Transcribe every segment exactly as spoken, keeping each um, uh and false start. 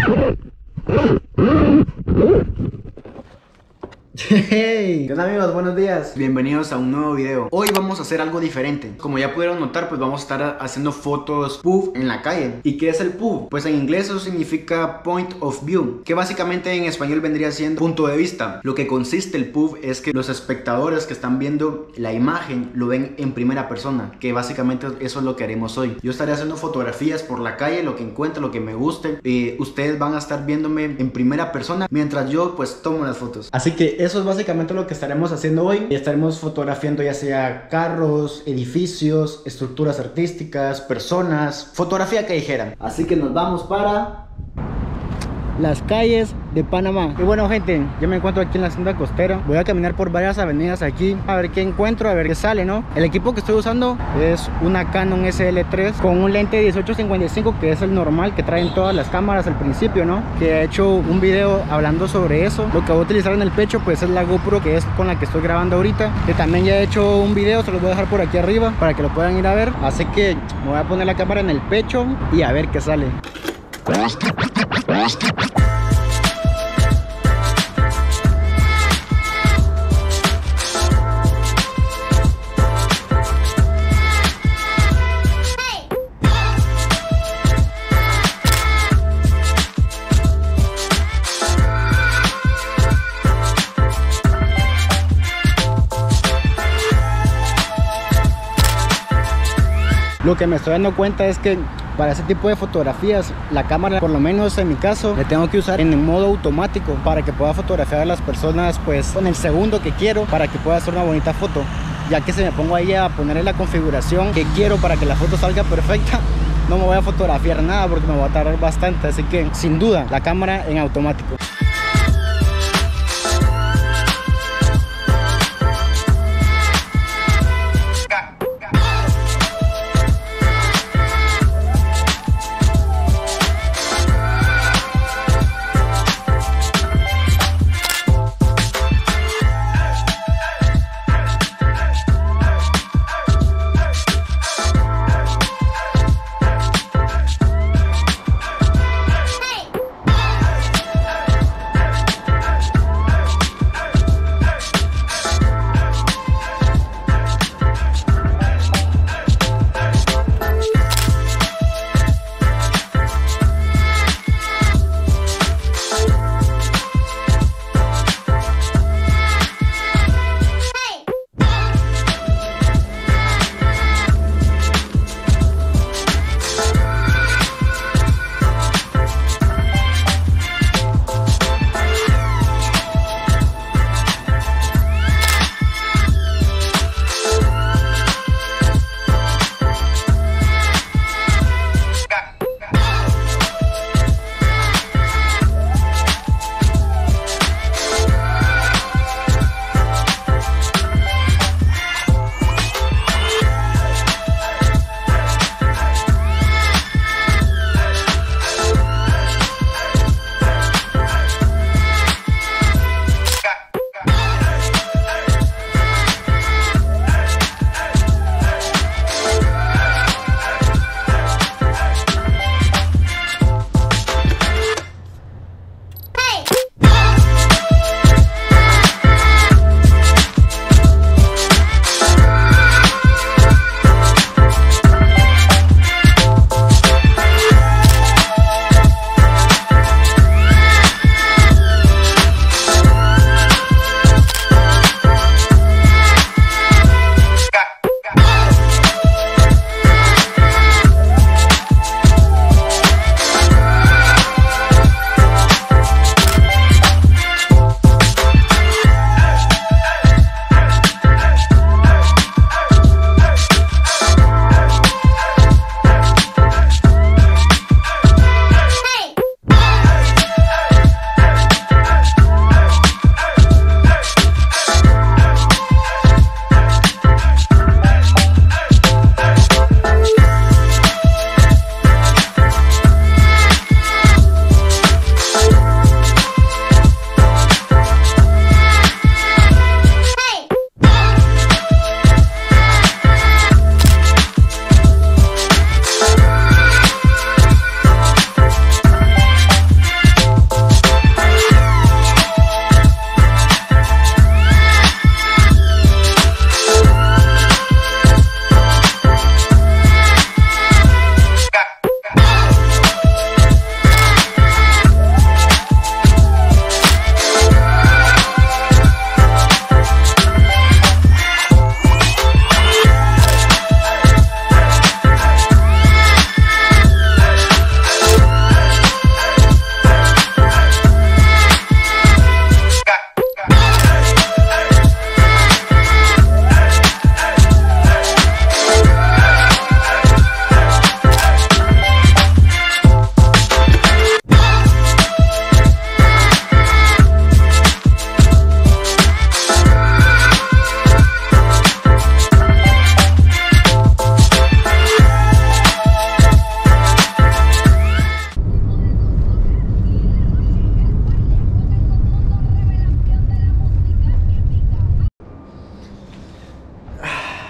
Hey, ¿qué onda amigos? Buenos días. Bienvenidos a un nuevo video. Hoy vamos a hacer algo diferente. Como ya pudieron notar, pues vamos a estar haciendo fotos P O V en la calle. ¿Y qué es el P O V? Pues en inglés eso significa Point of View, que básicamente en español vendría siendo punto de vista. Lo que consiste el P O V es que los espectadores que están viendo la imagen lo ven en primera persona, que básicamente eso es lo que haremos hoy. Yo estaré haciendo fotografías por la calle, lo que encuentre, lo que me guste. eh, Ustedes van a estar viéndome en primera persona mientras yo pues tomo las fotos. Así que eso es básicamente lo que estaremos haciendo hoy. Y estaremos fotografiando ya sea carros, edificios, estructuras artísticas, personas, fotografía callejera. Así que nos vamos para las calles de Panamá. Y bueno gente, yo me encuentro aquí en la senda costera. Voy a caminar por varias avenidas aquí a ver qué encuentro, a ver qué sale, ¿no? El equipo que estoy usando es una Canon S L tres con un lente dieciocho cincuenta y cinco, que es el normal que traen todas las cámaras al principio, ¿no? Que he hecho un video hablando sobre eso. Lo que voy a utilizar en el pecho pues es la GoPro, que es con la que estoy grabando ahorita, que también ya he hecho un video, se los voy a dejar por aquí arriba para que lo puedan ir a ver. Así que me voy a poner la cámara en el pecho y a ver qué sale. Lo que me estoy dando cuenta es que para ese tipo de fotografías la cámara, por lo menos en mi caso, le tengo que usar en modo automático para que pueda fotografiar a las personas pues con el segundo que quiero, para que pueda hacer una bonita foto. Ya que si me pongo ahí a ponerle la configuración que quiero para que la foto salga perfecta, no me voy a fotografiar nada porque me va a tardar bastante. Así que sin duda la cámara en automático.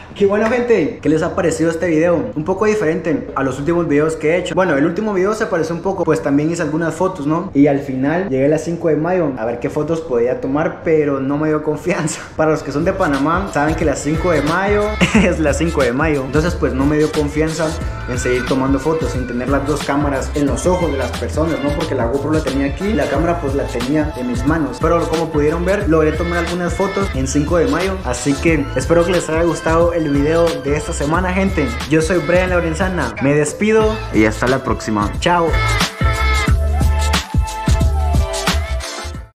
Qué bueno, gente, ¿qué les ha parecido este video? Un poco diferente a los últimos videos que he hecho. Bueno, el último video se pareció un poco, pues también hice algunas fotos, ¿no? Y al final llegué a las cinco de mayo a ver qué fotos podía tomar, pero no me dio confianza. Para los que son de Panamá, saben que las cinco de mayo es las cinco de mayo. Entonces pues no me dio confianza en seguir tomando fotos sin tener las dos cámaras en los ojos de las personas, ¿no? Porque la GoPro la tenía aquí y la cámara pues la tenía en mis manos. Pero como pudieron ver, logré tomar algunas fotos en cinco de mayo. Así que espero que les haya gustado el video de esta semana, gente. Yo soy Brian Lorenzana, me despido y hasta la próxima. Chao.